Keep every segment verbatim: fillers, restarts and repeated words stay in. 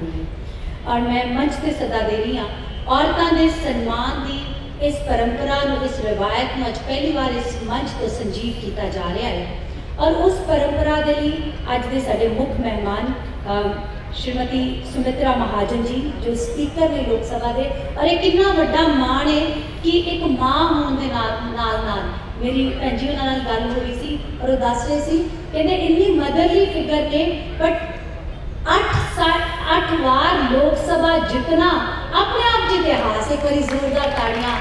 करती है। और मैं मंच से सदा दे रही हाँ औरतों के सन्मान की इस परंपरा इस रिवायत में अज पहली बार इस मंच तो संजीव किया जा रहा है। और उस परंपरा के लिए अज के साडे मुख्य मेहमान श्रीमती सुमित्रा महाजन जी जो स्पीकर ने लोक सभा के, और एक कितना वड्डा मान है कि एक माँ होने के नाल नाल नाल मेरी भैन जी उन्होंने गल हो रही सी और वो दस रहे थे कहते इन्नी मदरली फिगर ने बट अठ साठ अठ बार लोक सभा जितना अपने आप च इतिहास एक बार जोरदार ताड़ियां।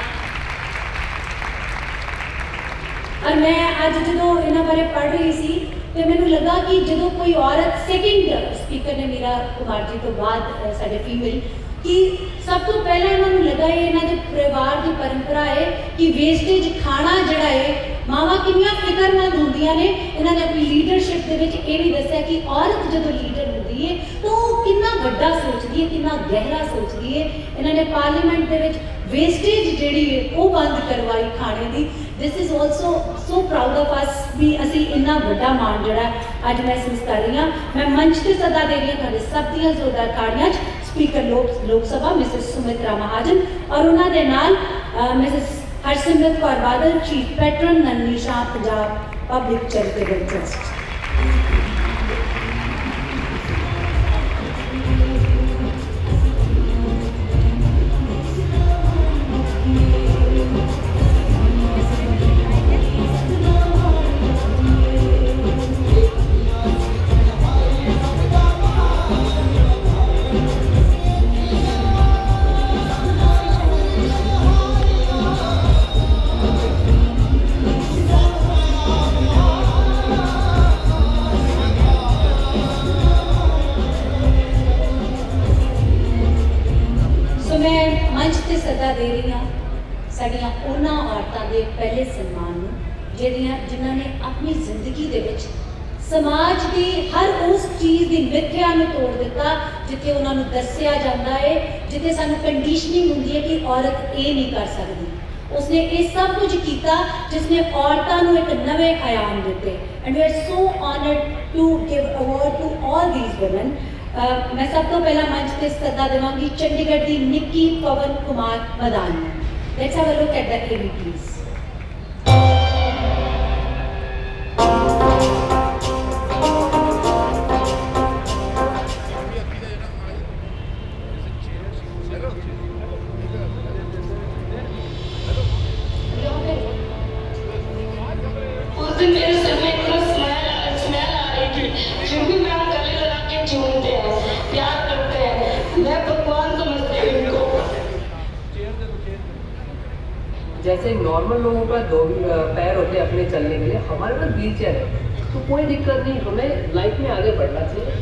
और मैं अज जो इन्होंने बारे पढ़ रही थी तो मैंने लगा कि जो कोई औरत सैकेंड स्पीकर ने मीरा कुमार जी तो बाद साडे फीमेल कि सब तो पहले इन्होंने लगा ये इन्होंने परिवार की परंपरा है कि वेस्टेज खाना जड़ा है मावां कितनियां फिक्रमंद होंदियां ने। इन्होंने अपनी लीडरशिप के विच ये भी दस्सिया कि औरत जो लीडर होती है तो कितना वड्डा सोचती है कितना गहरा सोचती है। इन्होंने पार्लीमेंट के विच वेस्टेज जिहड़ी है वो बंद करवाई खाने की। This is also so proud of us भी असी इन्ना वड्डा मान जड़ा अज महसूस कर रही हाँ। मैं मंच से सदा दे रही हूँ सब दियां जोरदार ताड़ियां स्पीकर लोक लोक सभा मिसिस सुमित्रा महाजन और उन्होंने नाल Mrs Harsimrat Kaur Badal chief patron Nanhi Shah Punjab public charitable trust. सदा दे रही हाँ साड़ियाँ उन्होंने औरतों के पहले सन्मान जिहड़ियां जिन्हों ने अपनी जिंदगी दे विच समाज की हर उस चीज़ की मिथ्या में तोड़ दिता जिथे उन्होंने दसिया जाता है जिथे सानू कंडीशनिंग होंदी है कि औरत ये नहीं कर सकती। उसने ये सब कुछ किया जिसने औरतों को एक नवे आयाम दिते and we are so honoured to give award to all these women. Uh, मैं सब तो पहला मंच पे सदा देवांगी चंडीगढ़ की Nikki Pawan Kumar Madani. Let's have a look at the AV please. उस दिन मेरे सर में इतना स्मेल स्मेल आ रही थी फिर भी मैं गले लगा के चूमते हैं प्यार करते हैं। मैं भगवान समझती हूँ इनको। जैसे नॉर्मल लोगों का दो पैर होते हैं अपने चलने के लिए, हमारे पास व्हील चेयर है तो कोई दिक्कत नहीं, हमें लाइफ में आगे बढ़ना चाहिए।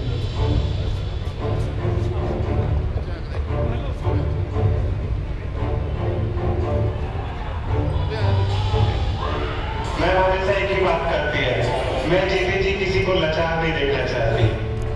मैं हमेशा एक ही बात करती है, मैं जीती जी किसी को लाचार नहीं देखना चाहती।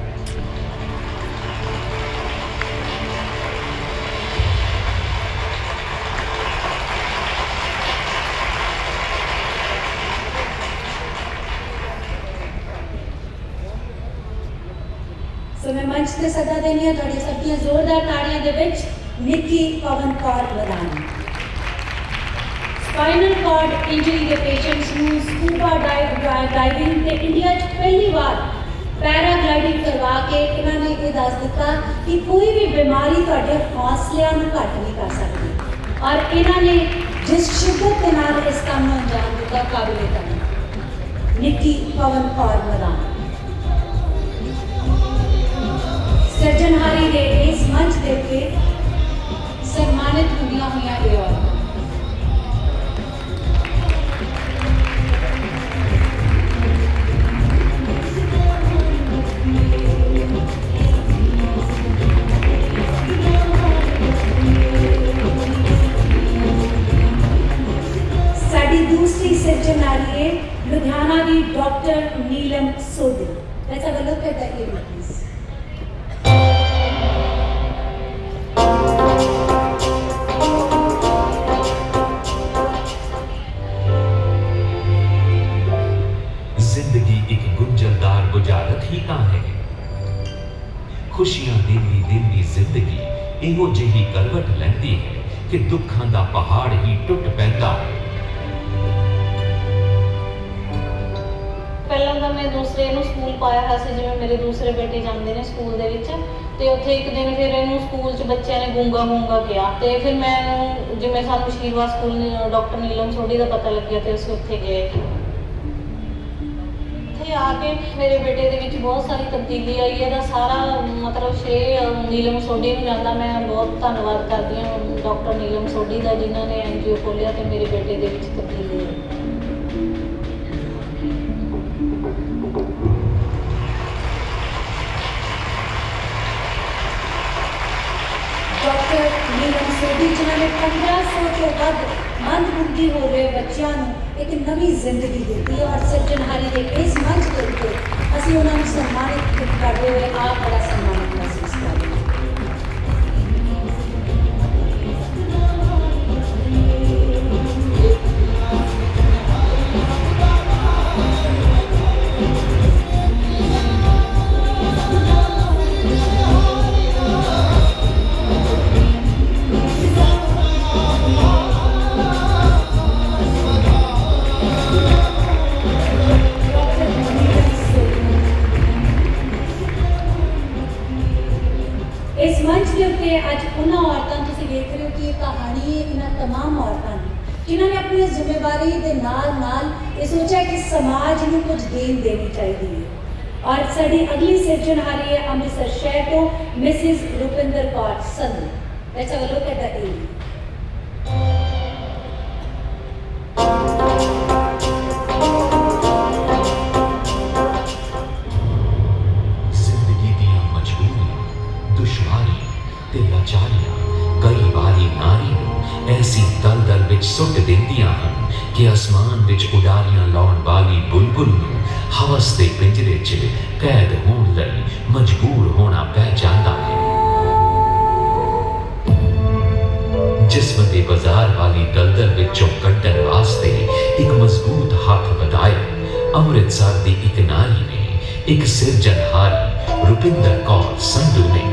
सो मैं मंच से सदा देनी है थोड़ी सब दी जोरदार ताड़ियां दे विच Nikki Pawan Kaur Madani. Spinal cord injury के पेशेंट्स को स्कूबा डाइविंग के इंडिया पहली बार पैराग्लाइडिंग करवा के इन्होंने ये दस दिता कि कोई भी बीमारी तुहाडे हौसलियां नूं घट नहीं कर सकती। और इन्होंने जिस शिद्दत के नाल इस काम नूं अंजाम दिता काबिले तारीफ निक्की पवन कौर मदानी। सर्जनहारी के इस मंच के पे सम्मानित होंदियां हुई ये औरतां। साडी दूसरी सर्जन आ रही है लुधियाना की doctor Neelam Sodhi. Let's have a look at the image please. जिंदगी एक गुंजलदार बुझारत ही का है, खुशियां देवी दिन की जिंदगी इहो जिही करवट लैंदी है कि दुखां दा पहाड़ ही टुट पैंदा है। ਪਹਿਲਾਂ ਤਾਂ ਮੈਂ ਦੂਸਰੇ ਨੂੰ ਸਕੂਲ ਪਾਇਆ ਹੋਇਆ ਸੀ, ਜਿਵੇਂ ਮੇਰੇ ਦੂਸਰੇ ਬੇਟੇ ਜਾਂਦੇ ਨੇ ਸਕੂਲ ਦੇ ਵਿੱਚ, ਤੇ ਉੱਥੇ ਇੱਕ ਦਿਨ ਫਿਰ ਇਹਨੂੰ ਸਕੂਲ 'ਚ ਬੱਚਿਆਂ ਨੇ ਗੂੰਗਾ ਗੂੰਗਾ ਕਿਹਾ, ਤੇ ਫਿਰ ਮੈਂ ਇਹਨੂੰ ਜਿਵੇਂ ਸਾਨੂੰ ਸ਼ੀਰਵਾ ਸਕੂਲ ਡਾਕਟਰ ਨੀਲਮ ਸੋਢੀ ਦਾ ਪਤਾ ਲੱਗਿਆ ਤੇ ਅਸੀਂ ਉੱਥੇ ਗਏ। ਇੱਥੇ ਆ ਕੇ ਮੇਰੇ ਬੇਟੇ ਦੇ ਵਿੱਚ ਬਹੁਤ ਸਾਰੀ ਤਬਦੀਲੀ ਆਈ। ਇਹਦਾ ਸਾਰਾ ਮਤਲਬ ਸ਼੍ਰੇਅ ਨੀਲਮ ਸੋਢੀ ਨੂੰ ਜਾਂਦਾ। ਮੈਂ ਬਹੁਤ ਧੰਨਵਾਦ ਕਰਦੀ ਹਾਂ ਡਾਕਟਰ ਨੀਲਮ ਸੋਢੀ ਦਾ, ਜਿਨ੍ਹਾਂ ਨੇ ਐਨ ਜੀ ਓ ਖੋਲ੍ਹਿਆ ਤੇ ਮੇਰੇ ਬੇਟੇ ਦੇ ਵਿੱਚ ਤਬਦੀਲੀ ਆਈ। ਡਾਕਟਰ ਨੀਲਮ ਸੋਢੀ ਜਿਨ੍ਹਾਂ ਨੇ ਪੰਦਰਾਂ ਸੌ ਤੋਂ ਵੱਧ ਮੰਦਬੁੱਧੀ ਹੋ ਰਹੇ ਬੱਚਿਆਂ ਨੂੰ ਇੱਕ ਨਵੀਂ ਜ਼ਿੰਦਗੀ ਦਿੱਤੀ, ਔਰ ਸਿਰਜਣਹਾਰੀ ਦੇ ਇਸ ਮੰਚ ਦੇ ਉੱਤੇ ਅਸੀਂ ਉਹਨਾਂ ਨੂੰ ਸਨਮਾਨਿਤ ਕਰਦੇ ਹੋਏ ਆਪ ਬੜਾ ਸਨਮਾਨਿਤ ਮਹਿਸੂਸ ਕਰਦੇ ਹਾਂ। इस मंच के उत्ते अज उन्होंने औरतों तुसीं देख रहे हो कि ये कहानी इन्होंने तमाम औरतों की जिन्होंने अपनी जिम्मेवारी के नाल नाल ये सोचा कि समाज में कुछ देन देनी चाहिए है। और साड़ी अगली सिरजनहारी है अमृतसर शहर तो Mrs Rupinder Kaur Sandhu. Let's have a look at the M. कई बारी नारी नूं ऐसी दलदल विच सुट दिंदियां हन कि आसमान विच उडारियां लाउण वाली बुलबुल नूं हवस दे पिंजरे च कैद होण लई मजबूर होना पै जांदा है। जिस्म दे बाजार वाली दलदल विचों कड्ढण वास्ते एक मजबूत हथ वधाया अमृतसर दी एक नारी ने, एक सिरजनहारी रुपिंदर कौर संधू ने।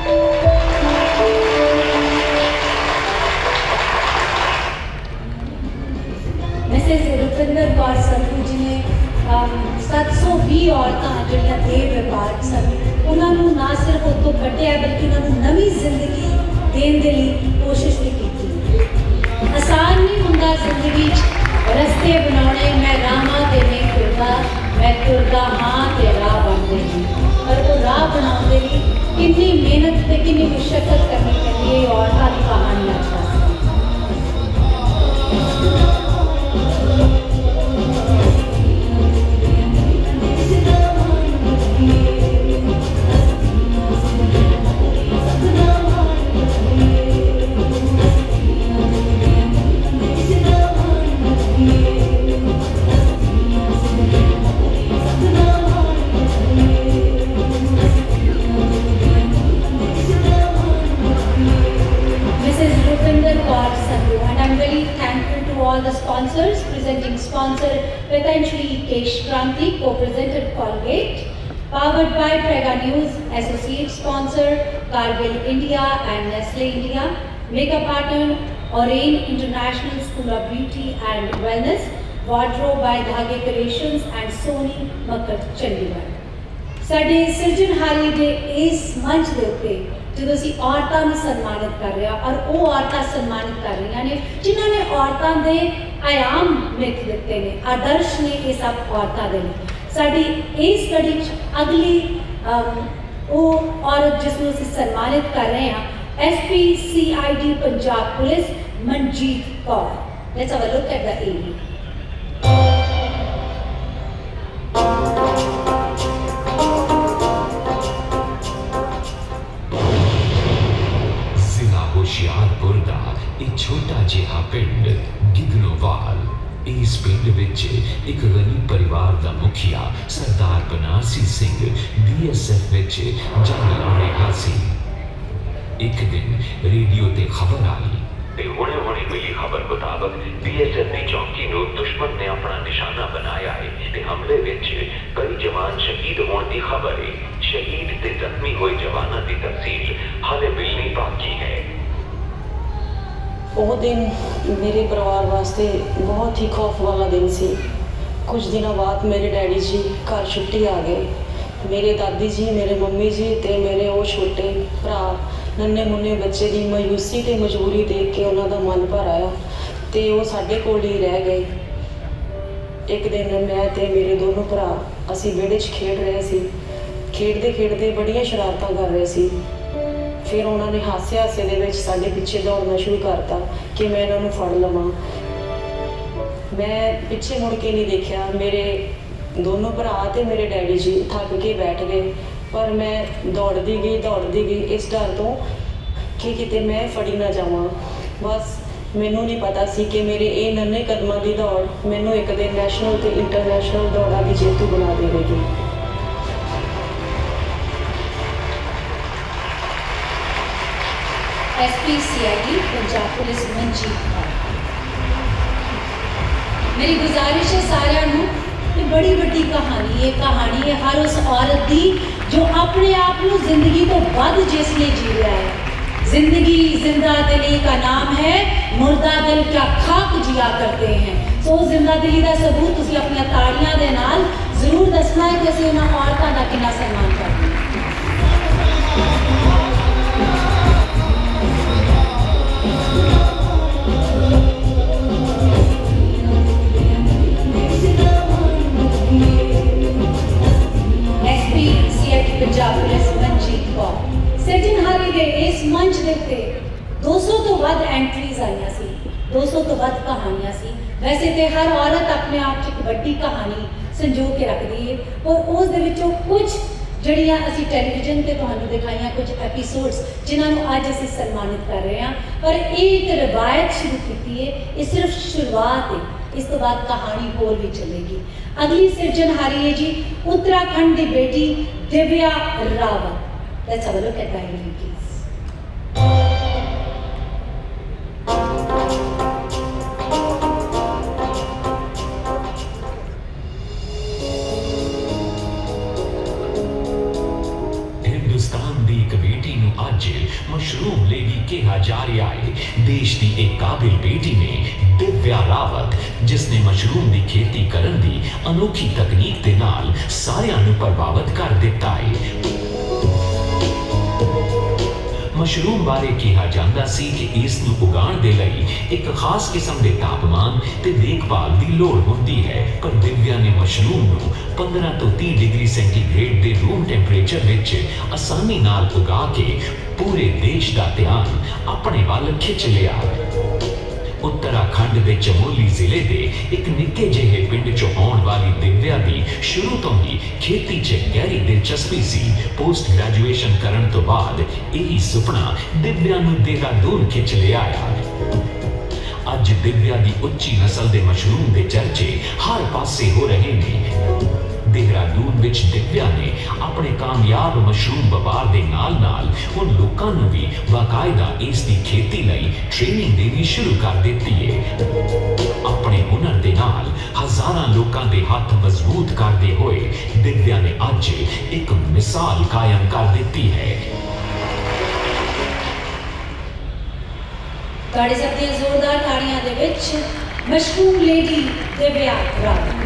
मिसिज रुपिंदर कौर संधू जी ने सत्त सौ भी औरतां जिहड़ियां देह व्यापार सन उन्होंने ना सिर्फ उतों कड्ढिया बल्कि उन्होंने नवी जिंदगी देने के लिए कोशिश भी की। आसान नहीं हुंदा जिंदगी रस्ते बनाने, मैं राहां ते नहीं तुरदा, मैं तुरदा हाँ ते राह बनदे नहीं, पर वो राह बनाने लिए कितनी मेहनत ते कितनी मुशक्कत करनी पैंदी है। औरतां की कहानी अच्छा the sponsors. Presenting sponsor Patanjali Kesh Kranti, co-presented Colgate. Powered by Prega News, associate sponsor Cargill India and Nestle India. Makeup partner Orain International School of Beauty and Wellness. Wardrobe by Dhage Creations and Sony Makkat Chandigarh. ਸਾਡੇ ਸਿਰਜਣਹਾਰੀ ਦੇ ਇਸ ਮੰਚ ਦੇ ਉੱਤੇ ਜਦੋਂ ਅਸੀਂ ਔਰਤਾਂ ਨੂੰ ਸਨਮਾਨਿਤ ਕਰ ਰਹੇ ਹਾਂ ਔਰ ਉਹ ਔਰਤਾਂ ਸਨਮਾਨਿਤ ਕਰ ਰਹੀਆਂ ਨੇ ਜਿਨ੍ਹਾਂ ਨੇ ਔਰਤਾਂ ਦੇ ਆयाम ਮਿੱਥ ਦਿੱਤੇ ਨੇ, ਆਦਰਸ਼ ਨੇ ਇਹ ਸਭ ਔਰਤਾਂ ਦੇ ਨੇ। ਸਾਡੀ ਇਸ ਕੜੀ 'ਚ ਅਗਲੀ ਉਹ ਔਰਤ ਜਿਸ ਨੂੰ ਅਸੀਂ ਸਨਮਾਨਿਤ ਕਰ ਰਹੇ ਹਾਂ S P C I D Punjab police Manjeet Kaur. Let's have a look at the area. Hoshiarpur ਦਾ एक छोटा जिहा पिंड गिगनोवाल। इस पिंड विच एक गरीब परिवार का मुखिया Sardar Banarasi Singh B S F विच जंग लाने हासी। एक दिन रेडियो ते खबर आई ते हुणे हुणे मिली खबर मुताबक बी एस एफ की चौकी नूं दुश्मन ने अपना निशाना बनाया है ते हमले विच कई जवान शहीद होने की खबर है। शहीद ते जख्मी हुए जवानों की तफसील हाले मिलनी बाकी है। वो दिन मेरे परिवार वास्ते बहुत ही खौफ वाला दिन सी। कुछ दिनों बाद मेरे डैडी जी घर छुट्टी आ गए। मेरे दादी जी, मेरे मम्मी जी ते मेरे वो छोटे भरा नन्हे मुन्ने बच्चे की मायूसी ते मजबूरी देख के उन्हों का मन भर आया तो वो साढ़े कोल ही रह गए। एक दिन मैं ते मेरे दोनों भरा असी विहड़े च खेड रहे सी। खेडते खेडते बड़िया शरारतां कर रहे सी। फिर उन्होंने हासे हासे दे विच साडे पिछे दौड़ना शुरू करता कि मैं इन्हों फड़ लवां। मैं पिछे मुड़ के नहीं देखा। मेरे दोनों भरा ते मेरे डैडी जी थक के बैठ गए, पर मैं दौड़ती गई दौड़ती गई इस डर तो कि किते मैं फड़ी ना जावां। बस मैनू नहीं पता सी कि मेरे ये नन्हे कदमां की दौड़ मैनू एक दिन नैशनल ते इंटरनैशनल दौड़ा की जेतू बना देगी। S P C I D Punjab police Manjeet Kaur, मेरी गुजारिश है सारिਆਂ ਨੂੰ, ये बड़ी वड्डी कहानी है। कहानी है हर उस औरत की जो अपने आप को जिंदगी तो वध जिसने जी रहा है। जिंदगी जिंदा दिली का नाम है, मुर्दा दिल क्या खाक जिया करते हैं। सो जिंदा दिली का सबूत तुसीं अपनी ताड़ियां दे नाल जरूर दसना है कि असीं इन्हां औरतां दा किन्ना सम्मान करते हैं। S P C I D Punjab police Manjeet Kaur, Sirjanhari के इस मंच के उत्ते दो सौ तो वध एंट्रीज आईयां सी, दो सौ तो वध कहानियां सी। वैसे तो हर औरत अपने आप च एक वड्डी कहानी संजो के रखती है, और उस दे विचों कुछ जड़ियां असी टैलीविजन ते तुहानूं दिखाइयां, कुछ एपीसोड्स जिन्होंने अज असी सन्मानित कर रहे हैं। पर ये एक रवायत शुरू की है, ये सिर्फ शुरुआत है। इस तो बाद कहानी होर भी चलेगी। अगली सिरजनहारी है जी उत्तराखंड की बेटी Divya Rawat. Let's have a look at that movie, please. Hindustan दी एक बेटी नूं अज मशरूम लेडी कहा जा रहा है। देश की एक काबिल बेटी ने दिव्या रावत, जिसने मशरूम की खेती करन दी अनोखी तकनीक दे नाल सारियां नूं प्रभावित कर दिता है। मशरूम बारे कहा जाता सी कि इस नूं उगाउण दे लई एक खास किस्म के तापमान ते देखभाल की लोड़ होंदी है। पर दिव्या ने मशरूम नूं पंद्रह तो तीस डिग्री सेंटीग्रेड के रूम टैंपरेचर विच आसानी नाल उगा के पूरे देश का ध्यान अपने वाल खिंच लिया। उत्तराखंड के चमोली जिले के एक निक्के जिहे पिंड चों आउण वाली दिव्या की शुरू तो ही खेती च गहरी दिलचस्पी सी। पोस्ट ग्रेजुएशन करन तो बाद यही सुपना दिव्या नूं देहरादून खिंच लिया। अज दिव्या की उच्ची नस्ल के मशरूम के चर्चे हर पासे हो रहे हैं। देहरादून विच दिव्या ने अपने कामयाब मशरूम व्यापार के नाल नाल उन लोगों को भी बाकायदा इसकी खेती लई ट्रेनिंग देनी शुरू कर दी है। अपने हुनर के नाल हजारां लोगों के हाथ मजबूत करते हुए दिव्या ने अज एक मिसाल कायम कर दी है। ताड़ी सकती है जोरदार ताड़ियां दे विच मशरूम लेडी दिव्या रावत।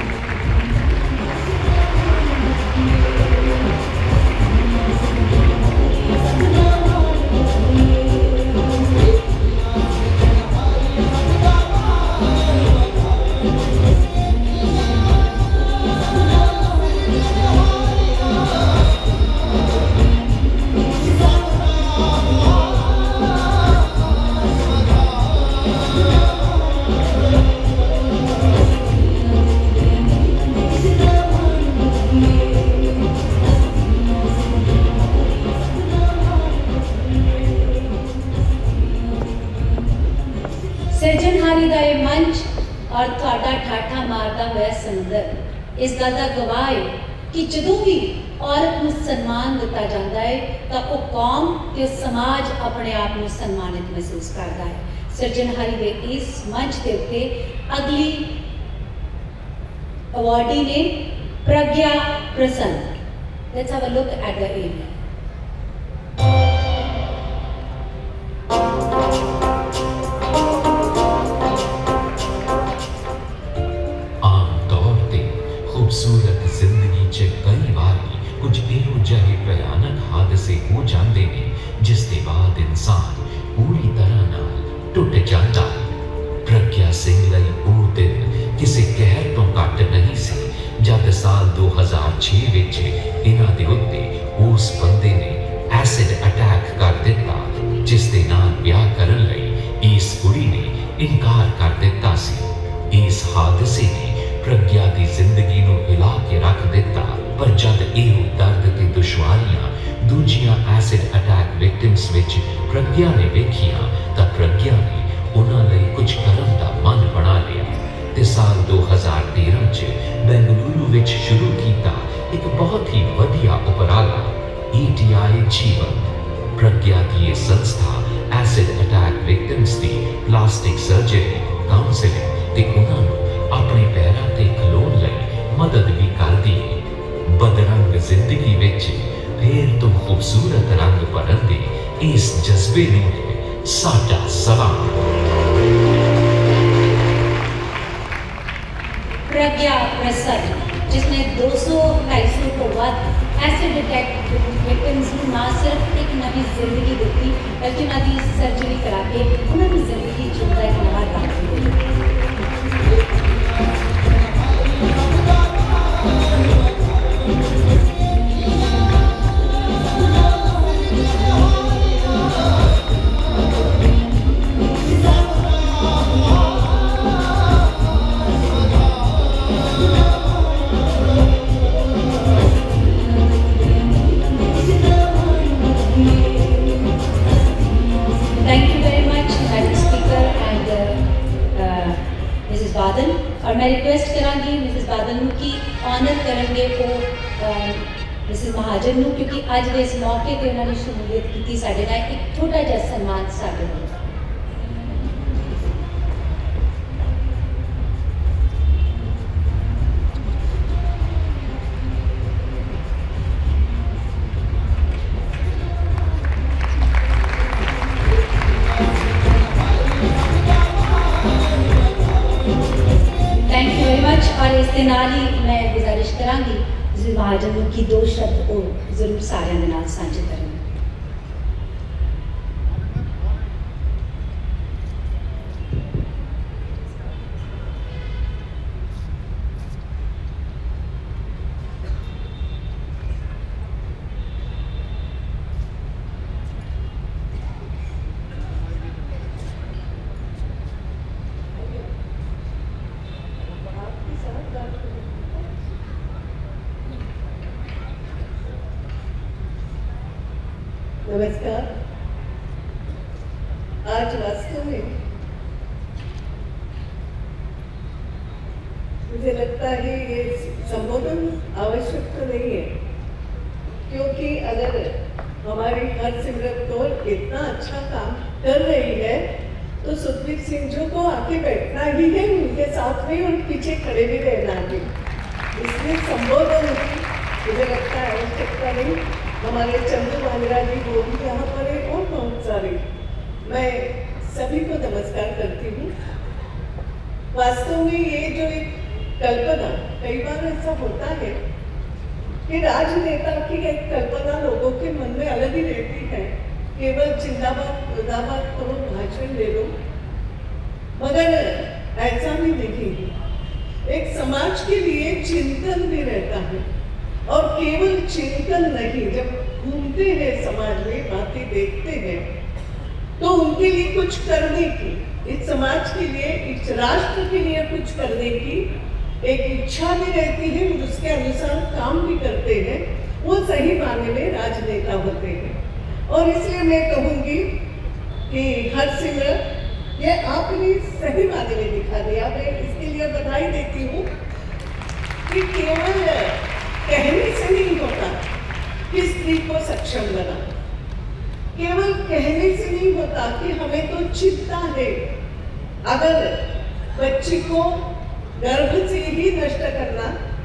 सिरजनहारी का यह मंच और तुहाडा ठाठा मारता हुआ समुंदर इस गल का गवाह है कि जदों भी औरत को सम्मान दिता जाता है तो वह कौम ते समाज अपने आप को सम्मानित महसूस करता है। सिरजनहारी के इस मंच के उत्ते अगली अवार्डी ने प्रज्ञा प्रसन्न। Let's have a look at the area. आम तौर ते खूबसूरत जिंदगी च कई बारी कुछ इहो जहे भयानक हादसे हो जाते हैं जिसके बाद इंसान पूरी तरह नाल टुट जाता है। प्रज्ञा सिंह लई वो दिन किसी कहर तो घट नहीं सी जब साल दो हज़ार छह विच इन्हां दे उत्ते उस बंदे ने एसिड अटैक कर दिता जिस दे नाल ब्याह करन लई इस कुड़ी ने इनकार कर दिता सी। इस हादसे ने प्रज्ञा की जिंदगी नूं हिला के रख दिता, पर जब इहो दर्द ते दुश्वारियां दूजियां एसिड अटैक विक्टिम्स विच प्रज्ञा ने वेखियां तां प्रज्ञा ने उन्हां लई कुछ करन दा मन बना लिया ते साल दो हज़ार तेरह च बेंगलुरु विच शुरू कीता एक बहुत ही वधिया उपराला ई टी आई जीवन। प्रज्ञा की ये संस्था एसिड अटैक विक्टिम्स की प्लास्टिक सर्जरी, काउंसलिंग ते उन्हां नूं अपने पैरां ते खलोण लई मदद भी करदी है। बदरंग जिंदगी विच फिर तो खूबसूरत रंग भरन दे इस जज्बे नूं है साडा सलाम। प्रज्ञा प्रसाद जिसने दो सौ ढाई सौ तो वध एसिड अटैक विक्टिम्स को ना सिर्फ एक नवी जिंदगी दी बल्कि उन्होंने सर्जरी करा के उन्होंने जिंदगी जीने एक नवा राह दिया। और मैं रिक्वेस्ट करांगी मिसिस बादल नूं कि ऑनर करेंगे वो मिसिस महाजन नूं क्योंकि अज दे इस मौके पर उन्होंने शमूलियत की साडे नाल एक छोटा जिहा सन्मान साडे नाल। और इस दे नाल ही मैं गुजारिश करांगी मिसिस महाजन नूं कि दो शब्द वो जरूर सारिਆਂ ਦੇ ਨਾਲ ਸਾਂਝੇ ਕਰਨ। नमस्कार। आज वास्तव में मुझे लगता है ये संबोधन आवश्यक तो नहीं है क्योंकि अगर हमारी हरसिमरत कौर इतना अच्छा काम कर रही है तो सुखबीर सिंह जी को आके बैठना ही है उनके साथ में और पीछे खड़े भी रहना है। इसलिए संबोधन की मुझे लगता है आवश्यकता नहीं। हमारे चंदू मांगरा जी वो भी यहाँ पर है और बहुत सारे। मैं सभी को नमस्कार करती हूँ। वास्तव में ये जो एक कल्पना, कई बार ऐसा होता है कि राजनेता की एक कल्पना लोगों के मन में अलग ही रहती है, केवल जिंदाबाद मुर्दाबाद करो, भाषण दे दो, मगर ऐसा भी नहीं। एक समाज के लिए चिंतन भी रहता है और केवल चिंतन नहीं, जब घूमते हैं समाज में, बातें देखते हैं तो उनके लिए कुछ करने की, इस समाज के लिए, इस राष्ट्र के लिए कुछ करने की एक इच्छा भी रहती है और उसके अनुसार काम भी करते हैं। वो सही मायने में राजनेता होते हैं। और इसलिए मैं कहूँगी कि हरसिमरत ये आपने सही मायने में दिखा दिया। मैं इसके लिए बधाई देती हूँ कि केवल कहने से नहीं होता कि स्त्री को सक्षम बना, केवल कहने से नहीं होता कि हमें तो चिंता है अगर बच्ची को गर्भ से ही नष्ट करना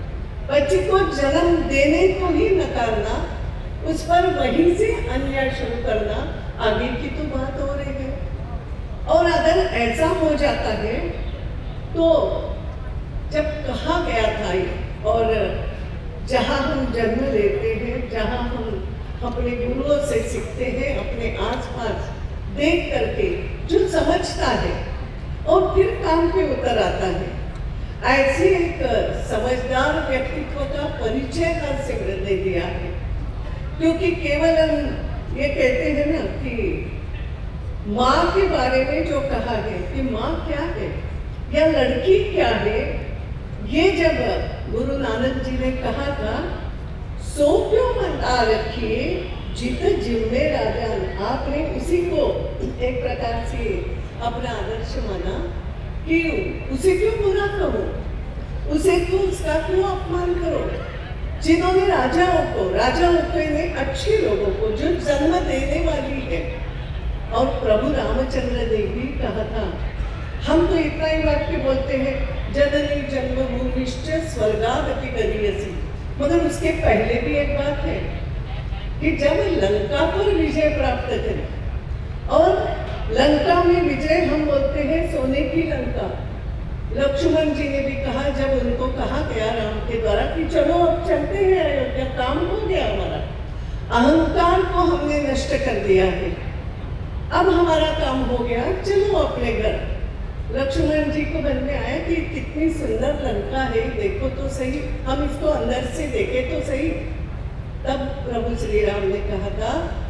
बच्चे को जन्म देने को ही नकारना, उस पर वहीं से अन्याय शुरू करना आगे की तो बात हो रही है। और अगर ऐसा हो जाता है तो जब कहा गया था ये, और जहाँ हम जन्म लेते हैं, जहाँ हम अपने गुरुओं से सीखते हैं, अपने आसपास देख करके जो समझता है और फिर काम पे उतर आता है, ऐसे एक समझदार व्यक्तित्व का परिचय हर सिमरन ने दिया है। क्योंकि केवल हम ये कहते हैं ना कि माँ के बारे में जो कहा है कि माँ क्या है या लड़की क्या है, ये जब गुरु नानक जी ने कहा था, सो क्यों मन आ रखिए जित जिम्मे राजान, आपने उसी को एक प्रकार से अपना आदर्श माना कि उसे क्यों बुरा करो, उसे क्यों, उसका क्यों अपमान करो। जिन्होंने राजाओं को, राजाओं को ने अच्छे लोगों को जो जन्म देने वाली है, और प्रभु रामचंद्र ने भी कहा था, हम तो इतना ही वाक्य बोलते हैं, जननी जन्मभूमिश्च स्वर्गादपि गरीयसी, मगर उसके पहले भी एक बात है कि जब लंका पर विजय प्राप्त करें, और लंका में विजय हम बोलते हैं सोने की लंका। लक्ष्मण जी ने भी कहा, जब उनको कहा गया राम के द्वारा कि चलो अब चलते हैं अयोध्या, काम हो गया हमारा, अहंकार को हमने नष्ट कर दिया है, अब हमारा काम हो गया, चलो अपने घर। लक्ष्मण जी को मन में आया कि कितनी सुंदर लंका है, देखो तो सही, हम इसको अंदर से देखें तो सही। तब प्रभु श्री राम ने कहा था,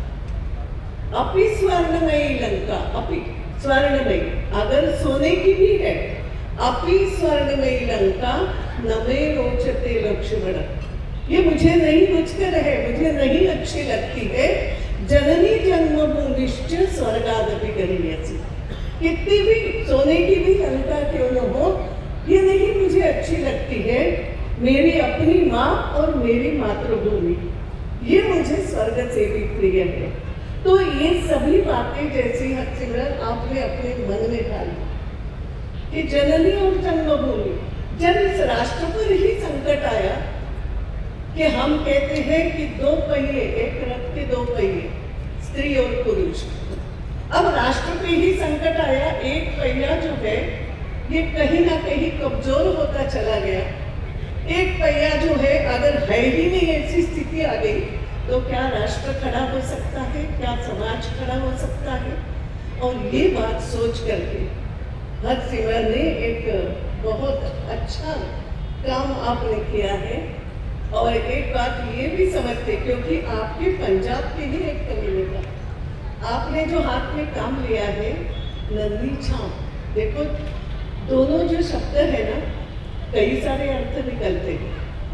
अपि स्वर्णमयी लंका, अपि स्वर्णमयी, अगर सोने की भी है, अपि स्वर्णमयी लंका न मे रोचते लक्ष्मण, ये मुझे नहीं रुचकर है, मुझे नहीं अच्छी लगती है। जननी जन्मभूमिश्च स्वर्गादपि गरीयसी, कितनी भी सोने की भी लंका क्यों न हो, ये नहीं मुझे अच्छी लगती है। मेरी अपनी माँ और मेरी मातृभूमि, ये मुझे स्वर्ग से भी प्रिय है। तो ये सभी बातें जैसी हरसिमरन आपने अपने मन में डाली कि जननी और जन्मभूमि, जब इस राष्ट्र पर ही संकट आया कि हम कहते हैं कि दो पहिए, एक रथ के दो पहिए, स्त्री और पुरुष, अब राष्ट्र पे ही संकट आया, एक पहिया जो है ये कहीं ना कहीं कमजोर होता चला गया। एक पहिया जो है अगर है ही नहीं, ऐसी स्थिति आ गई, तो क्या राष्ट्र खड़ा हो सकता है, क्या समाज खड़ा हो सकता है। और ये बात सोच करके हरसिमरन ने एक बहुत अच्छा काम आपने किया है। और एक बात ये भी समझते, क्योंकि आपके पंजाब के ही एक कबीले का आपने जो हाथ में काम लिया है, नंदी छाम, देखो दोनों जो शब्द है ना, कई सारे अर्थ निकलते हैं।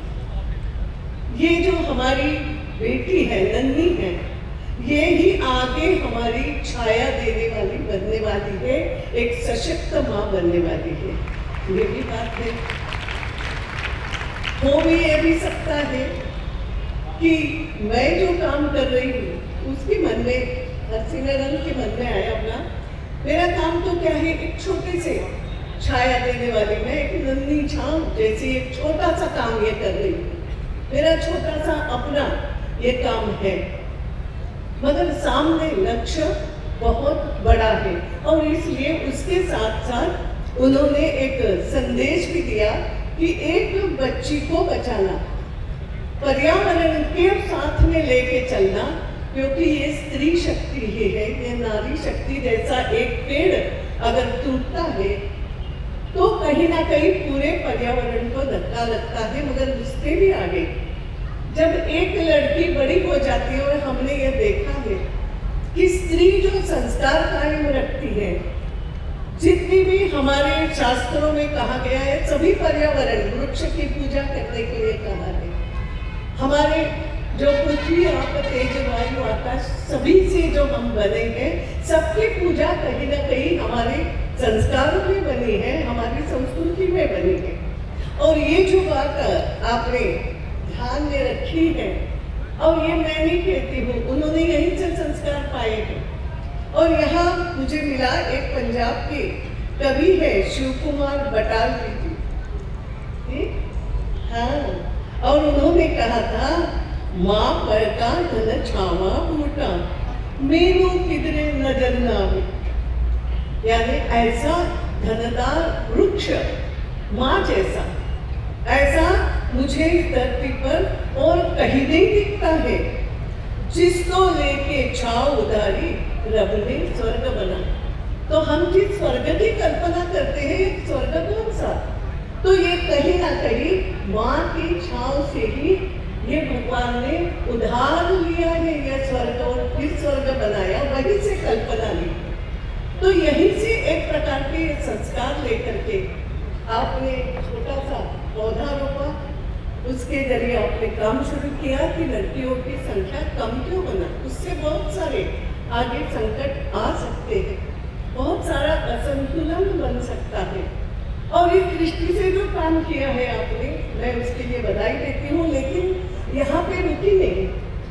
ये जो हमारी बेटी है, नन्ही है, ये ही आगे हमारी छाया देने वाली, बनने वाली है, एक सशक्त माँ बनने वाली है। ये भी बात है। हो भी ये भी सकता है कि मैं जो काम कर रही हूँ उसके मन में, हरसिमरन के मन में आया अपना, मेरा काम तो क्या है, एक छोटे से छाया देने वाली, मैं एक नन्ही छांव जैसे एक छोटा सा काम ये कर रही हूँ, मेरा छोटा सा अपना ये काम है, मगर सामने लक्ष्य बहुत बड़ा है। और इसलिए उसके साथ साथ उन्होंने एक संदेश भी दिया कि एक बच्ची को बचाना, पर्यावरण के साथ में लेके चलना, क्योंकि ये स्त्री शक्ति ही है, ये नारी शक्ति जैसा एक पेड़ अगर टूटता है तो कहीं ना कहीं पूरे पर्यावरण को धक्का लगता है। मगर उसके भी आगे जब एक लड़की बड़ी हो जाती है, और हमने ये देखा है कि स्त्री जो संस्कार कायम रखती है, जितनी भी हमारे शास्त्रों में कहा गया है, सभी पर्यावरण, वृक्ष की पूजा करने के लिए कहा है। हमारे जो पृथ्वी, आप, तेज, वायु, आकाश, सभी से जो हम बने हैं, सबकी पूजा कहीं ना कहीं हमारे संस्कारों में बनी है, हमारी संस्कृति में बनी है। और ये जो बात आपने ध्यान में रखी है, और ये मैं नहीं कहती हूँ, उन्होंने यहीं से संस्कार पाए हैं। और यहाँ मुझे मिला एक पंजाब के कवि है शिव कुमार बटालवी जी, हाँ, और उन्होंने कहा था, माँ पर का धन छावा बूटा मेनू किधरे नजर ना आवे। यानी ऐसा धनदार वृक्ष माँ जैसा, ऐसा मुझे इस धरती पर और कहीं नहीं दिखता है। जिसको लेके छाव उधारी रब ने स्वर्ग बना। तो हम जिस स्वर्ग की कल्पना करते हैं, ये स्वर्ग कौन सा? तो ये कहीं ना कहीं माँ की छाव से ही ये भगवान ने उधार लिया है, यह स्वर्ग और फिर स्वर्ग बनाया, वहीं से कल्पना ली। तो यहीं से एक प्रकार के संस्कार लेकर के आपने छोटा सा पौधा रोपा, उसके जरिए आपने काम शुरू किया कि लड़कियों की संख्या कम क्यों बना। उससे बहुत सारे आगे संकट आ सकते हैं, बहुत सारा असंतुलन बन सकता है। और इस दृष्टि से जो काम किया है आपने, मैं उसके लिए बधाई देती हूँ। लेकिन यहाँ पे रुकी नहीं,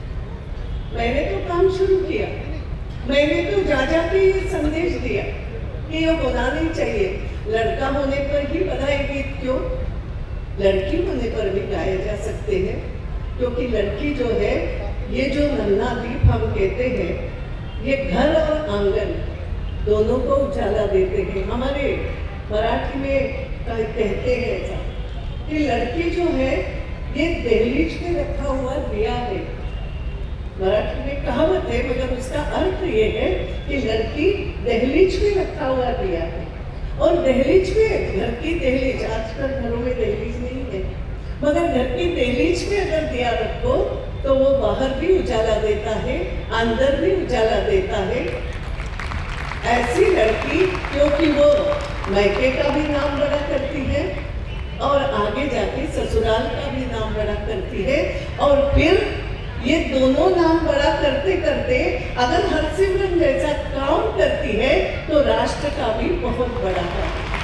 मैंने तो काम शुरू किया, मैंने तो जा जा के ये संदेश दिया कि ये होना नहीं चाहिए। लड़का होने पर ही बधाई गीत क्यों, लड़की होने पर भी गाए जा सकते हैं। क्योंकि लड़की जो है, ये जो नन्हा दीप हम कहते हैं, ये घर और आंगन दोनों को उजाला देते हैं। हमारे मराठी में कहते हैं ऐसा कि लड़की जो है ये दहलीज में रखा हुआ दिया है। मराठी में कहावत है, मगर उसका अर्थ ये है कि लड़की दहलीज में रखा हुआ दिया है। और दहलीज में, घर की दहलीज, आजकल घरों में दहलीज नहीं है, मगर घर की दहलीज में अगर दिया रखो तो वो बाहर भी उजाला देता है, अंदर भी उजाला देता है। ऐसी लड़की क्योंकि वो मायके का भी नाम बड़ा करती है और आगे जाके ससुराल का भी नाम बड़ा करती है। और फिर ये दोनों नाम बड़ा करते करते अगर हरसिमरन जैसा काम करती है तो राष्ट्र का भी बहुत बड़ा है।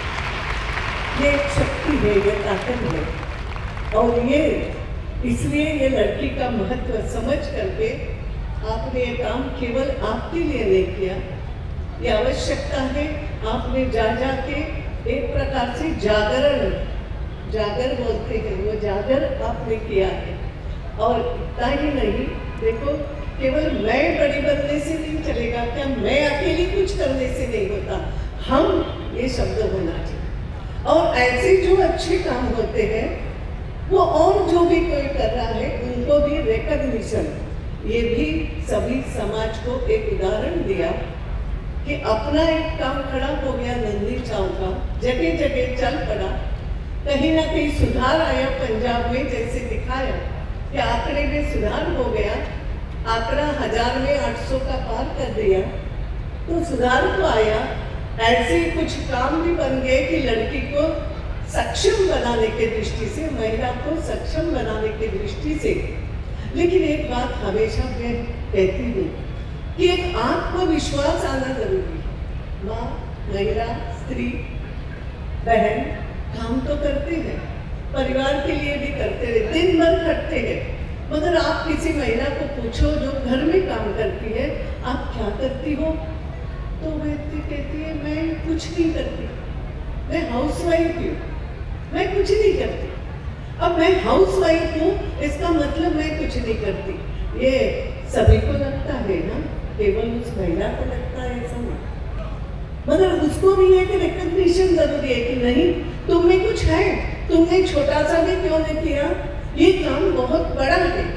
ये शक्ति है, ये ताकत है। और ये इसलिए ये लड़की का महत्व समझ करके आपने ये काम केवल आपके लिए नहीं किया, ये आवश्यकता है। आपने जा जा के एक प्रकार से जागरण, जागर बोलते हैं, वो जागर आपने किया है। और इतना ही नहीं, देखो केवल मैं बड़ी बनने से नहीं चलेगा, क्या मैं अकेली कुछ करने से नहीं होता, हम ये शब्द होना चाहिए। और ऐसे जो अच्छे काम होते हैं वो और जो भी कोई कर रहा है उनको भी रिकॉग्निशन, ये भी सभी समाज को एक उदाहरण दिया कि अपना एक काम खड़ा हो गया नंदी चाव का, जगह जगह चल पड़ा, कहीं ना कहीं सुधार आया। पंजाब में जैसे दिखाया कि आंकड़े में सुधार हो गया, आंकड़ा हजार में आठ सौ का पार कर दिया, तो सुधार तो आया। ऐसे कुछ काम भी बन गए कि लड़की को सक्षम बनाने के दृष्टि से, महिला को सक्षम बनाने की दृष्टि से। लेकिन एक बात हमेशा मैं कहती हूँ कि एक आत्मविश्वास आना जरूरी है। माँ, महिला, स्त्री, बहन काम तो करते हैं, परिवार के लिए भी करते हैं, दिन भर करते हैं। मगर आप किसी महिला को पूछो जो घर में काम करती है, आप क्या करती हो, तो व्यक्ति कहती है मैं कुछ नहीं करती, मैं हाउसवाइफ हूँ, मैं कुछ नहीं करती। अब मैं हाउसवाइफ हूँ इसका मतलब मैं कुछ नहीं करती, ये सभी को लगता है ना, केवल उस महिला को लगता है ऐसा नहीं। मगर उसको भी एक रिकॉग्निशन जरूरी है कि नहीं, तुम में कुछ है, तुमने छोटा सा भी क्यों नहीं किया, ये काम बहुत बड़ा है।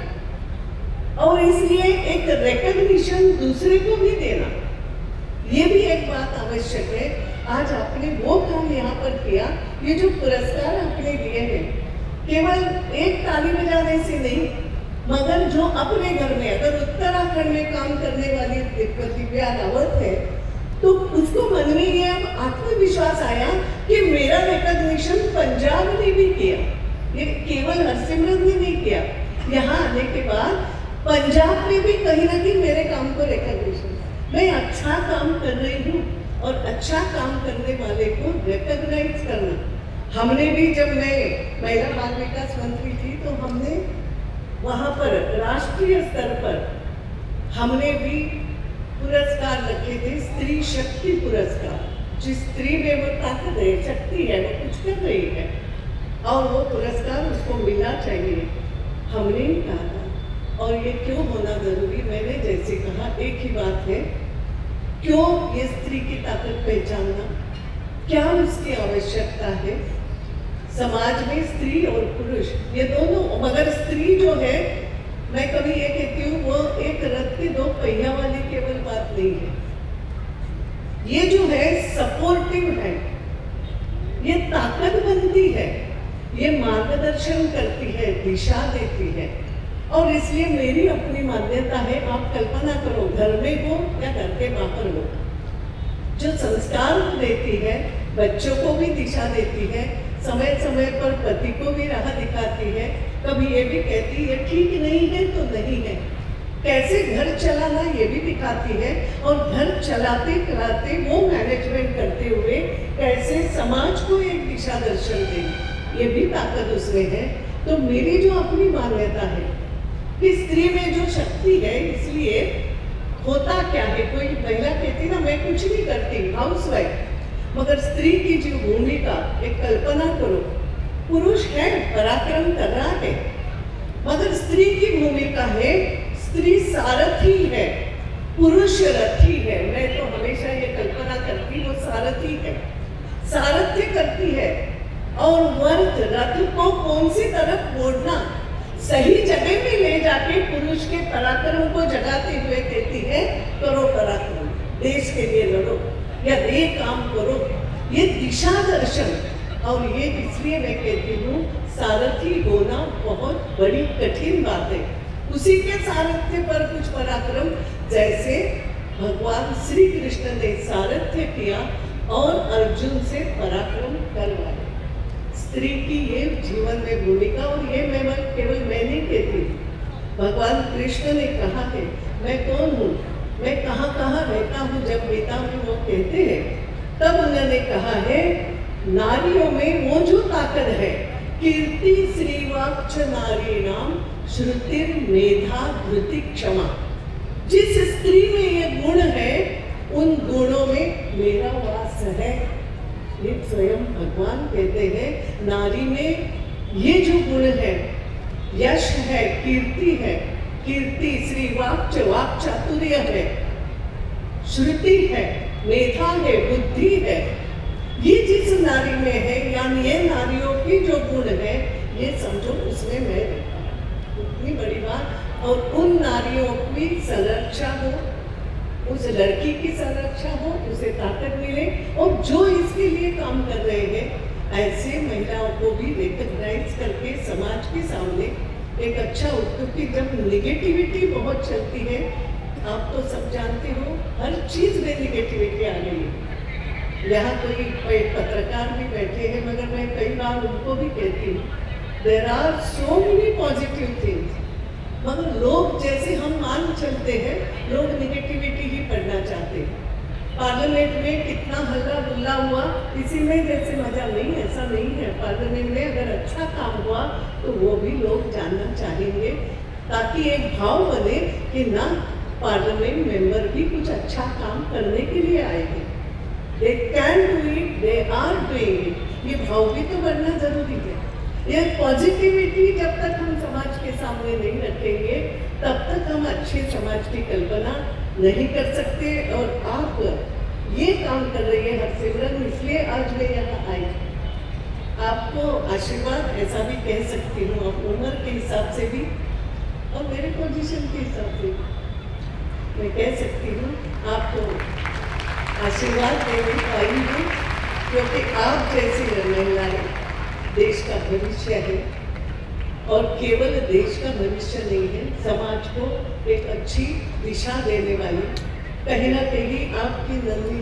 और इसलिए एक रिकॉग्निशन दूसरे को भी देना, ये भी एक बात आवश्यक है। आज आपने वो काम यहाँ पर किया, ये जो पुरस्कार आपने दिए हैं, केवल एक ताली बजाने से नहीं, मगर जो अपने घर में, अगर उत्तराखंड में काम करने वाली दिव्या रावत है तो उसको मन में ये आत्मविश्वास आया कि मेरा रिकॉग्निशन पंजाब ने भी किया, ये केवल हरसिमरन ने नहीं किया। यहाँ आने के बाद पंजाब में भी कहीं ना कहीं मेरे काम को रिकॉग्निशन, मैं अच्छा काम कर रही हूँ और अच्छा काम करने वाले को रिकॉग्नाइज करना। हमने भी, जब मैं महिला बाल विकास मंत्री थी तो हमने वहाँ पर राष्ट्रीय स्तर पर हमने भी पुरस्कार रखे थे, स्त्री शक्ति पुरस्कार। जिस स्त्री में वो ताकत है, शक्ति है, वो कुछ कर रही है, और वो पुरस्कार उसको मिलना चाहिए, हमने ही कहा था। और ये क्यों होना जरूरी, मैंने जैसे कहा एक ही बात है, क्यों ये स्त्री की ताकत पहचानना, क्या उसकी आवश्यकता है समाज में, स्त्री और पुरुष ये दोनों। मगर स्त्री जो है, मैं कभी ये कहती हूँ, वो एक रथ के दो पहिया वाली केवल बात नहीं है, ये जो है सपोर्टिव है, ये ताकत बनती है, ये मार्गदर्शन करती है, दिशा देती है। और इसलिए मेरी अपनी मान्यता है, आप कल्पना करो घर में हो या घर के बाहर हो, जो संस्कार देती है, बच्चों को भी दिशा देती है, समय समय पर पति को भी राह दिखाती है, कभी ये भी कहती है ठीक नहीं है तो नहीं है, कैसे घर चलाना ये भी दिखाती है, और घर चलाते कराते वो मैनेजमेंट करते हुए कैसे समाज को एक दिशा दर्शन देगी, ये भी ताकत उसमें है। तो मेरी जो अपनी मान्यता है कि स्त्री में जो शक्ति है, इसलिए होता क्या है, कोई महिला कहती ना मैं कुछ नहीं करती, हाउसवाइफ, मगर स्त्री की जो भूमिका एक कल्पना करो, पुरुष है पराक्रम कर रहा है, मगर स्त्री की भूमिका है, स्त्री सारथी है, पुरुष रथी है। मैं तो हमेशा ये कल्पना करती वो सारथी है, सारथ्य करती है, और वर्त रथ को कौन सी तरफ मोड़ना, सही जगह में ले जाके पुरुष के पराक्रम को जगाते हुए कहती है करो पराक्रम, देश के लिए लड़ो या ये काम करो, ये दिशा दर्शन। और ये इसलिए मैं कहती हूँ सारथी होना बहुत बड़ी कठिन बात है, उसी के सारथ्य पर कुछ पराक्रम, जैसे भगवान श्री कृष्ण ने सारथ्य किया और अर्जुन से पराक्रम करवाया। स्त्री की ये जीवन में भूमिका, और ये मैं केवल मैं नहीं कहती, भगवान कृष्ण ने कहा है, मैं कौन हूँ, मैं कहाँ कहाँ रहता हूँ, जब गीता में वो कहते हैं, तब उन्होंने कहा है नारियों में वो जो ताकत है, कीर्ति श्रीवाक्ष नारी नाम श्रुतिर मेधा धृति क्षमा, जिस स्त्री में ये गुण है, उन गुणों में मेरा वास है। ये स्वयं भगवान कहते हैं नारी में ये जो गुण है, यश है, कीर्ति है, कीर्ति श्री वाक्च वाक चातुर्य है, श्रुति है, मेधा है, बुद्धि है, ये जिस नारी में है, यानी ये नारियों की जो गुण है, ये समझो उसमें मैं इतनी बड़ी बात। और उन नारियों की संरक्षा हो, उस लड़की की संरक्षा हो, उसे ताकत मिले, और जो इसके लिए काम कर रहे हैं ऐसे महिलाओं को भी रिकॉग्नाइज करके समाज के सामने एक अच्छा, क्योंकि जब निगेटिविटी बहुत चलती है, आप तो सब जानते हो, हर चीज में निगेटिविटी आ गई है। यहाँ कोई पत्रकार भी बैठे हैं, मगर मैं कई बार उनको भी कहती हूँ, there are so many positive things, मगर लोग जैसे हम मान चलते हैं, लोग निगेटिविटी ही पढ़ना चाहते हैं। पार्लियामेंट में कितना हल्ला गुल्ला हुआ, इसी में जैसे मजा नहीं, ऐसा नहीं है। पार्लियामेंट में अगर अच्छा काम हुआ तो वो भी लोग जानना चाहेंगे, ताकि एक भाव बने कि ना पार्लियामेंट मेंबर भी कुछ अच्छा काम करने के लिए आएंगे, they can do it, they are doing it, ये भाव भी तो बढ़ना जरूरी है। ये पॉजिटिविटी जब तक हम समाज के सामने नहीं रखेंगे, तब तक हम अच्छे समाज की कल्पना नहीं कर सकते। और आप ये काम कर रही है हरसिमरन, इसलिए आज मैं यहाँ आई, आपको आशीर्वाद ऐसा भी कह सकती हूँ, आप उम्र के हिसाब से भी और मेरे पोजीशन के हिसाब से मैं कह सकती हूँ, आपको आशीर्वाद देने आई हूँ, क्योंकि आप जैसी महिलाएं देश का भविष्य है, और केवल देश का भविष्य नहीं है, समाज को एक अच्छी दिशा देने वाली, कहीं ना कहीं आपकी नन्ही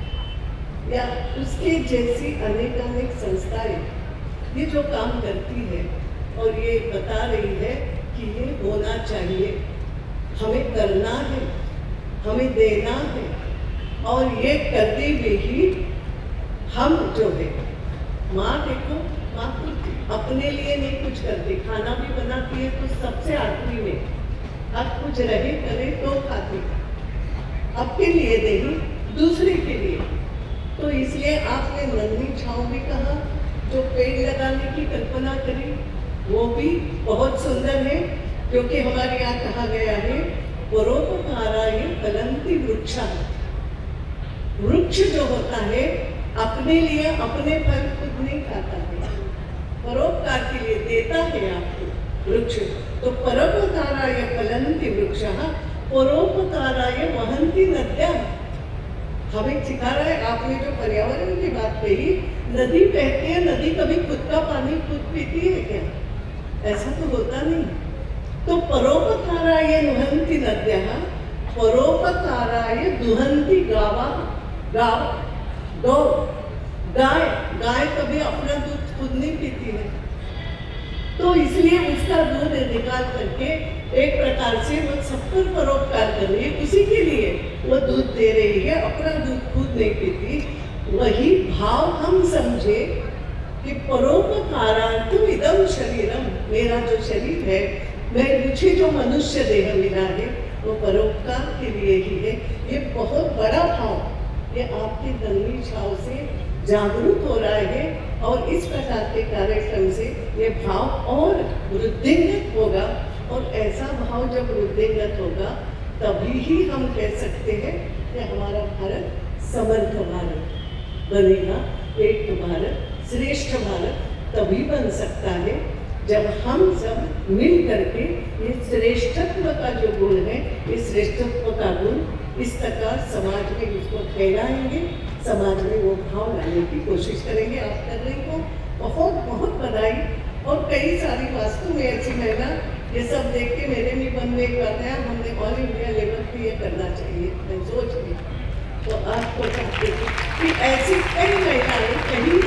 छाप या उसके जैसी अनेक अनेक संस्थाएं ये जो काम करती है और ये बता रही है कि ये होना चाहिए, हमें करना है, हमें देना है, और ये करते हुए ही हम जो है, माँ देखो, माँ कुछ अपने लिए नहीं कुछ करती, खाना भी बनाती है तो सबसे आखिरी में, अब कुछ रहे करे तो खाती, आपके लिए नहीं, दूसरे के लिए। तो इसलिए आपने नन्ही छाँव भी कहा, जो पेड़ लगाने की कल्पना करी वो भी बहुत सुंदर है, क्योंकि हमारे यहाँ कहा गया है परोपकाराय फलन्ति वृक्षा। वृक्ष जो होता है अपने लिए अपने फल खुद नहीं खाता है, परोपकार के लिए देता है आपको वृक्ष। तो परोपकाराय फलन्ति वृक्षः परोपकाराय वहन्ति नद्यः। हमें सिखा रहा है, आपने जो पर्यावरण की बात कही, नदी बहती है, नदी कभी खुद का पानी खुद पीती है क्या? ऐसा तो होता नहीं। तो परोपकाराय वहन्ति नद्यः परोपकाराय दुहन्ति गावः। गाव गौ गाय गाय कभी अपना दूध खुद नहीं पीती है, तो इसलिए उसका दूध निकाल करके एक प्रकार से वो सब पर परोपकार कर रही है, उसी के लिए वो दूध दे रही है, अपना दूध खुद नहीं पीती। वही भाव हम समझे कि परोपकारार्थम इदम शरीरम, मेरा जो शरीर है, मैं मुझे जो मनुष्य देह मिला है वो परोपकार के लिए ही है। ये बहुत बड़ा भाव ये आपकी दलनी छाव से जागरूक हो रहा है, और इस प्रकार के कार्यक्रम से ये भाव और वृद्धिंगत होगा। और ऐसा भाव जब वृद्धिंगत होगा तभी ही हम कह सकते हैं कि हमारा भारत समर्थ भारत बनेगा, एक भारत, श्रेष्ठ भारत तभी बन सकता है जब हम सब मिल करके ये श्रेष्ठत्व का जो गुण है, इस श्रेष्ठत्व का गुण इस प्रकार समाज में इसको फैलाएंगे, समाज में वो भाव लाने की कोशिश करेंगे। आप कर रही हो, बहुत बहुत बधाई। और कई सारी वास्तु में ऐसी महिला, ये सब देख के मेरे भी मन में एक बात है, हमने ऑल इंडिया लेवल पे ये करना चाहिए, मैं सोच रही। तो आपको चाहते थे कि ऐसी कई महिलाएं कहीं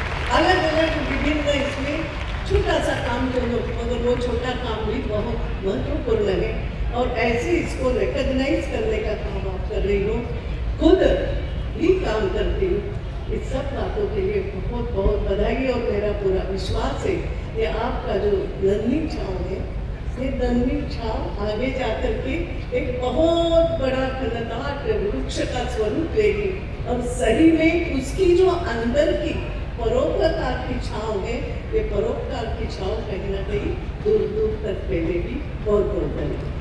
अलग अलग विभिन्न इसमें छोटा सा काम जो लोग, मगर वो छोटा काम भी बहुत महत्वपूर्ण है, और ऐसे इसको रिकॉग्नाइज करने का काम आप कर रही हो, खुद ही काम करती हूँ। इस सब बातों के लिए बहुत बहुत बधाई। और मेरा पूरा विश्वास है कि आपका जो नन्ही छाव है, ये नन्ही छाव आगे जाकर के एक बहुत बड़ा घनदाट वृक्ष का स्वरूप लेगी, और सही में उसकी जो अंदर की परोपकार की छाव है, ये परोपकार की छाव कहीं ना कहीं दूर दूर तक फैलेगी और दूर बनेगी।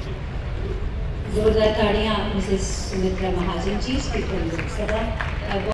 जोरदार ताड़ियां मिसेस सुमित्रा महाजन जी, स्पीकर लोकसभा।